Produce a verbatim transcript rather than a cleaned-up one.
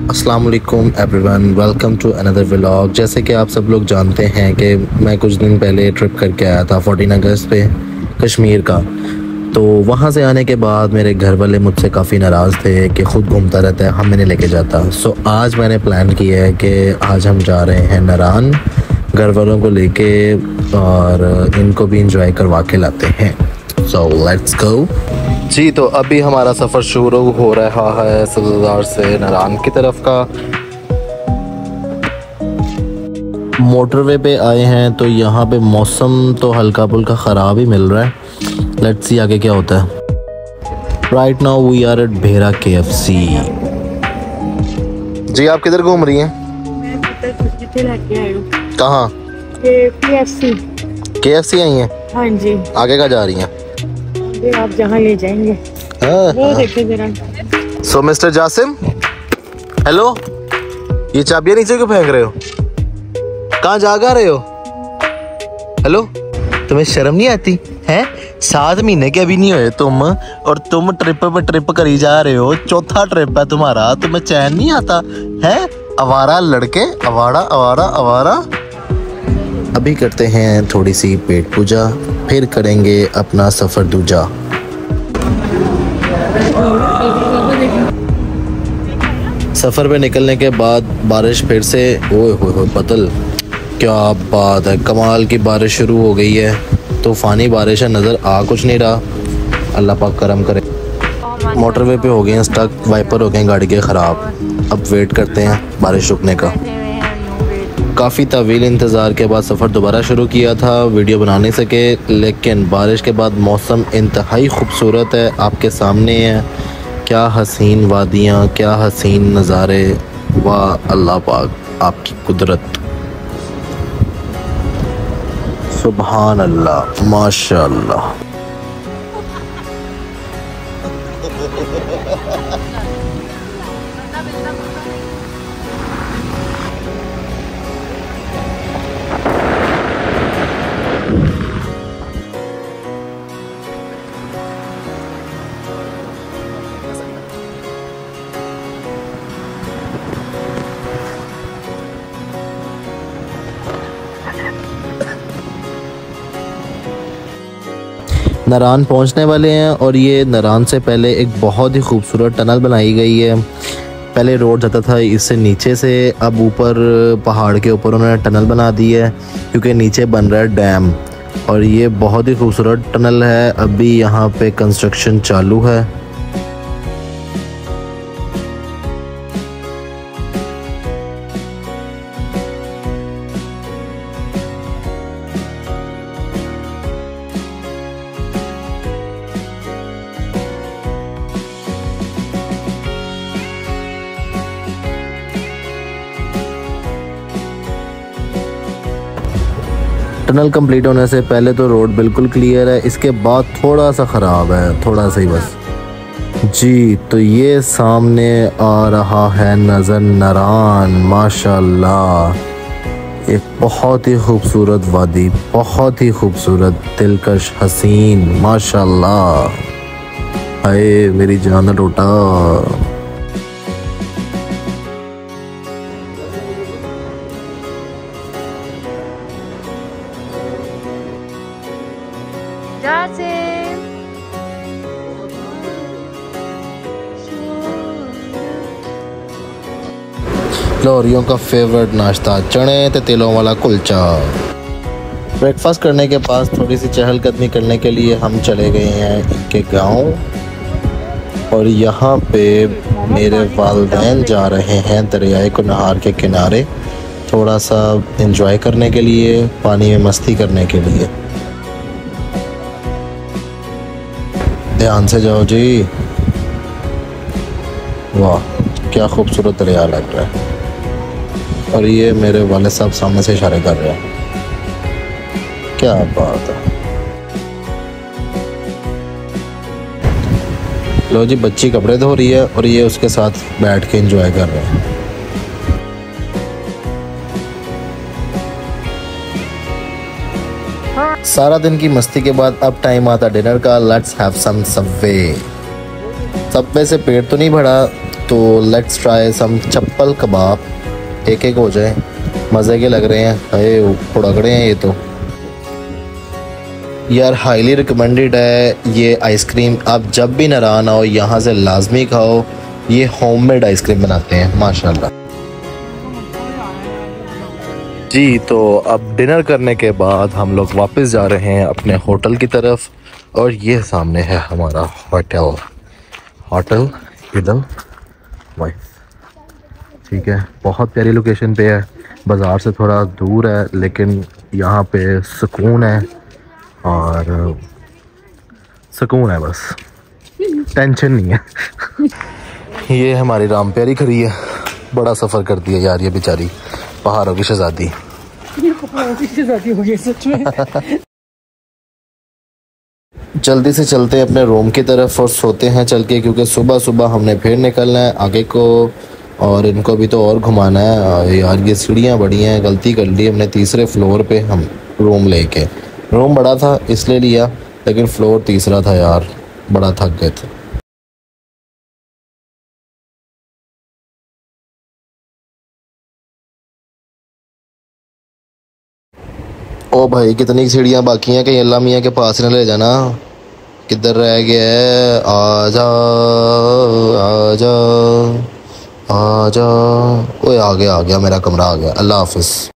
अस्सलाम वालेकुम everyone, welcome to another vlog. जैसे कि आप सब लोग जानते हैं कि मैं कुछ दिन पहले ट्रिप करके आया था फोर्टीन अगस्त पे कश्मीर का। तो वहाँ से आने के बाद मेरे घर वाले मुझसे काफ़ी नाराज़ थे कि ख़ुद घूमता रहता है, हम नहीं लेके जाता। सो आज मैंने प्लान किया है कि आज हम जा रहे हैं नारान, घर वालों को लेके और इनको भी इंजॉय करवा के लाते हैं। सो लेट्स गो जी। तो अभी हमारा सफ़र शुरू हो रहा है सब्ज़दार से नारान की तरफ का। मोटरवे पे आए हैं तो यहाँ पे मौसम तो हल्का फुल्का ख़राब ही मिल रहा है। लेट्स सी आगे क्या होता है। Right now we are at Bhera K F सी। जी आप किधर घूम रही हैं? कहाँ? के एफ सी। के एफ सी आई हैं? हाँ जी। आगे का जा रही हैं? आप जहाँ ले जाएंगे वो देखिए जरा। सो मिस्टर जासिम, हेलो, ये चाबियां नीचे क्यों फेंक रहे हो? कहाँ जागा रहे हो? हेलो, तुम्हें शर्म नहीं आती है? सात महीने के अभी नहीं हुए तुम और तुम ट्रिप पे ट्रिप करी जा रहे हो। चौथा ट्रिप है तुम्हारा, तुम्हें चैन नहीं आता है? आवारा लड़के, आवारा आवारा आवारा। अभी करते हैं थोड़ी सी पेट पूजा, फिर करेंगे अपना सफ़र दूजा। सफ़र पे निकलने के बाद बारिश फिर से, ओए होए होए बदल, क्या बात है, कमाल की बारिश शुरू हो गई है। तूफ़ानी बारिश है, नज़र आ कुछ नहीं रहा। अल्लाह पाक करम करे। मोटरवे पे हो गए हैं स्टक, वाइपर हो गए हैं गाड़ी के ख़राब। अब वेट करते हैं बारिश रुकने का। काफ़ी तवील इंतज़ार के बाद सफ़र दोबारा शुरू किया था, वीडियो बना नहीं सके, लेकिन बारिश के बाद मौसम इंतहाई खूबसूरत है। आपके सामने है, क्या हसीन वादियाँ, क्या हसीन नज़ारे। वाह अल्लाह पाक, आपकी कुदरत, सुभान अल्लाह, माशाअल्लाह। नारान पहुंचने वाले हैं और ये नारान से पहले एक बहुत ही खूबसूरत टनल बनाई गई है। पहले रोड जाता था इससे नीचे से, अब ऊपर पहाड़ के ऊपर उन्होंने टनल बना दी है क्योंकि नीचे बन रहा है डैम। और ये बहुत ही खूबसूरत टनल है। अभी यहाँ पे कंस्ट्रक्शन चालू है। टनल कंप्लीट होने से पहले तो रोड बिल्कुल क्लियर है, इसके बाद थोड़ा सा ख़राब है, थोड़ा सा ही बस जी। तो ये सामने आ रहा है नज़र नारान, माशाल्लाह, एक बहुत ही खूबसूरत वादी, बहुत ही खूबसूरत, दिलकश, हसीन, माशाल्लाह। हाय मेरी जान टूटा। लोरियों का फेवरेट नाश्ता, चने ते तेलों वाला कुलचा। ब्रेकफास्ट करने के पास थोड़ी सी चहलकदमी करने के लिए हम चले गए हैं इनके गांव। और यहाँ पे मेरे वालिदैन जा रहे हैं दरियाए को नहार के किनारे, थोड़ा सा एंजॉय करने के लिए, पानी में मस्ती करने के लिए। ध्यान से जाओ जी। वाह क्या खूबसूरत दरिया लग रहा है। और ये मेरे वाले साहब सामने से इशारे कर रहे हैं, क्या बात है। लो जी, बच्ची कपड़े धो रही है और ये उसके साथ बैठ के एंजॉय कर रहे हैं। सारा दिन की मस्ती के बाद अब टाइम आता डिनर का। Let's have some Subway. Subway से पेट तो नहीं भरा, तो लेट्स ट्राई सम चप्पल कबाब, एक एक हो जाए, मज़े के लग रहे हैं। अरे उड़गड़े हैं ये तो यार, हाईली रिकमेंडेड है ये आइसक्रीम। आप जब भी नारायण आओ यहाँ से लाजमी खाओ, ये होममेड आइसक्रीम बनाते हैं माशाल्लाह। जी तो अब डिनर करने के बाद हम लोग वापस जा रहे हैं अपने होटल की तरफ, और ये सामने है हमारा होटल होटल इधर वाई, ठीक है। बहुत प्यारी लोकेशन पे है, बाज़ार से थोड़ा दूर है, लेकिन यहाँ पे सुकून है और सुकून है, बस टेंशन नहीं है। ये हमारी राम प्यारी खड़ी है, बड़ा सफ़र कर दिया यार ये बेचारी, पहाड़ों की शहजादी। हो गई सच में। जल्दी से चलते हैं अपने रूम की तरफ और सोते हैं चल के, क्योंकि सुबह सुबह हमने फिर निकलना है आगे को, और इनको भी तो और घुमाना है यार। ये सीढ़ियाँ बड़ी हैं, गलती कर ली हमने तीसरे फ्लोर पे हम रूम लेके। रूम बड़ा था इसलिए लिया, लेकिन फ्लोर तीसरा था यार, बड़ा थक गए थे। ओ भाई कितनी सीढ़ियाँ बाकी हैं, कहीं अल्लाह मियाँ के पास न ले जाना। किधर रह गया है, आजा आजा आजा। ओए आ गया आ गया, मेरा कमरा आ गया। अल्लाह हाफिज़।